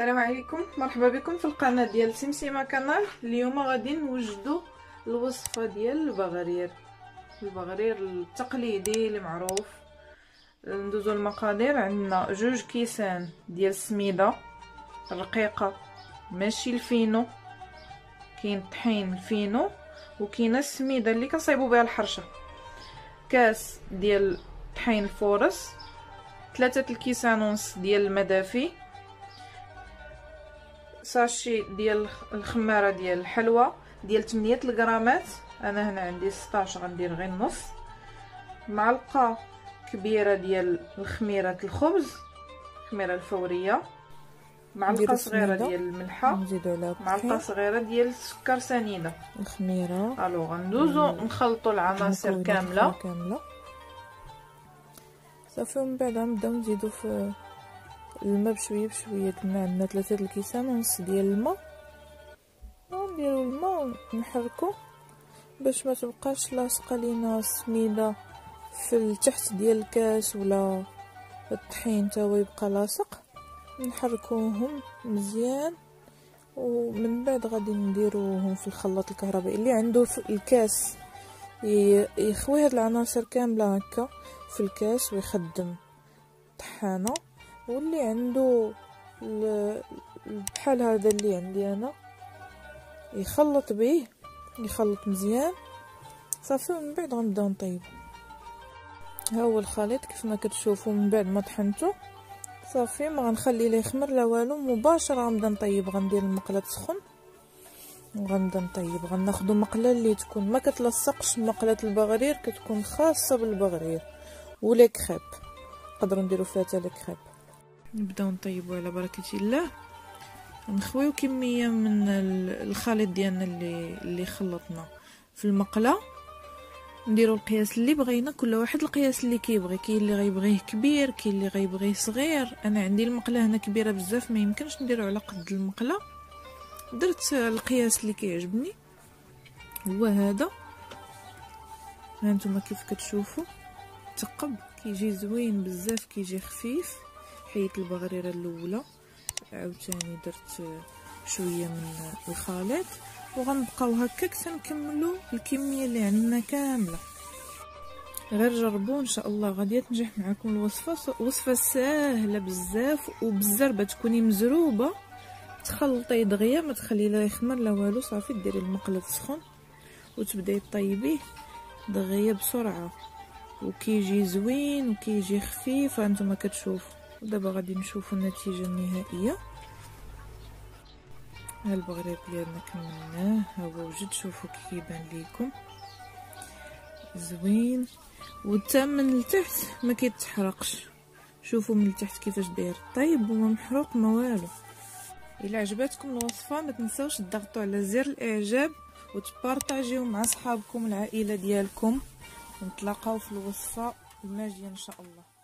السلام عليكم، مرحبا بكم في القناه ديال سمسمه كانال. اليوم غادي نوجدوا الوصفه ديال البغرير التقليدي اللي معروف. ندوزو المقادير. عندنا 2 كيسان ديال السميده رقيقه، ماشي الفينو، كاين طحين الفينو وكاينه السميده اللي كنصايبوا بها الحرشه. كاس ديال طحين الفورس، 3 الكيسان ونص ديال المدافي، ساشي ديال الخماره ديال الحلوى ديال 8 الغرامات، انا هنا عندي 16 غندير غير النص. معلقه كبيره ديال الخميره الخبز، الخميره الفوريه، معلقه صغيره ديال الملحه، نزيدو عليها معلقه صغيره ديال السكر سنيده، الخميره. الو غندوزو نخلطوا العناصر كامله صافي. ومن بعد غنبداو نزيدو في الماء بشويه بشويه. كنا عندنا 3 الكيسان ونص ديال الماء، ونديرو الماء ونحركو باش ما تبقاش لاصقه لينا السميده في التحت ديال الكاس ولا الطحين تا هو يبقى لاصق. نحركوهم مزيان ومن بعد غادي نديروهم في الخلاط الكهربائي. اللي عنده في الكاس يخوي هاد العناصر كامله هكا في الكاس ويخدم طحانه، واللي عنده بحال هذا اللي عندي انا يخلط به، يخلط مزيان صافي. ومن بعد غنبداو نطيب. ها هو الخليط كيف ما كتشوفوا. من بعد ما طحنته صافي ما غنخلي ليه يخمر لا والو، مباشره غنبدا نطيب. غندير المقله تسخن وغنبدا نطيب. غناخذوا مقله اللي تكون ما كتلصقش، مقله البغرير كتكون خاصه بالبغرير ولا كريب، نقدروا نديروا فيها حتى الكريب. نبداو نطيبوا على بركه الله. نخويو كميه من الخليط ديالنا اللي خلطنا في المقله، نديرو القياس اللي بغينا، كل واحد القياس اللي كيبغي. كاين اللي غيبغيه كبير، كاين اللي غيبغيه صغير. انا عندي المقله هنا كبيره بزاف، ما يمكنش نديرو على قد المقله. درت القياس اللي كيعجبني هو هذا. ها نتوما كيف كتشوفوا تقب، كيجي زوين بزاف، كيجي خفيف. حيت البغريره الاولى عاوتاني درت شويه من الخليط، وغنبقاو هكاك تنكملوا الكميه اللي عندنا كامله. غير جربوا ان شاء الله غادي تنجح معكم الوصفه. وصفه ساهله بزاف وبالزربه، تكوني مزروبه تخلطي دغيا، ما تخلي لا يخمر لا والو. صافي ديري المقله تسخن وتبداي طيبيه دغيا بسرعه، وكيجي زوين وكيجي خفيف. هانتوما كتشوفوا. دابا غادي نشوفوا النتيجه النهائيه. ها البغرير ديالنا كملناه، ها هو وجد. شوفوا كي كيبان ليكم زوين، وتا من التحت ما كيتحرقش. شوفوا من التحت كيفاش داير طيب وما محروق ما والو. الا عجبتكم الوصفه ما تنساوش تضغطوا على زر الاعجاب وتبارطاجيو مع صحابكم العائله ديالكم. ونتلاقاو في الوصفه الماجيه ان شاء الله.